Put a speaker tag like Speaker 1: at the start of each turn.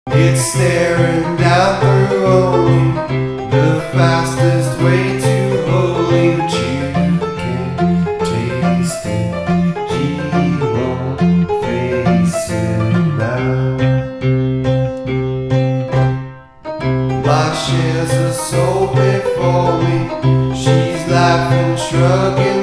Speaker 1: It's staring down through only the fastest way to holy, but you can't taste it. She won't face it now. My shares are sold before me. She's laughing, shrugging